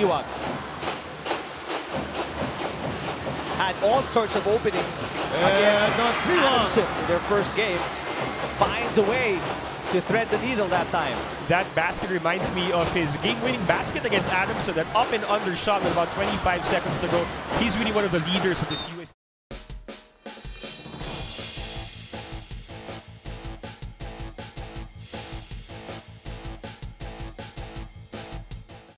Daquioag had all sorts of openings against Adamson in their first game. Finds a way to thread the needle that time. That basket reminds me of his game-winning basket against Adamson, that up and under shot with about 25 seconds to go. He's really one of the leaders of this US.